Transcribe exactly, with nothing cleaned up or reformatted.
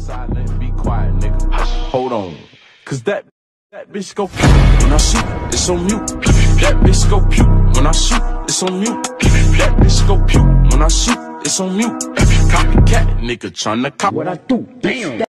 silent, be quiet, nigga. Hold on, cause that that bitch go pew when I shoot, it's on mute. That bitch go pew when I shoot, it's on mute. That bitch go pew when I shoot, it's on mute. Copycat nigga tryna cop What I do? Damn.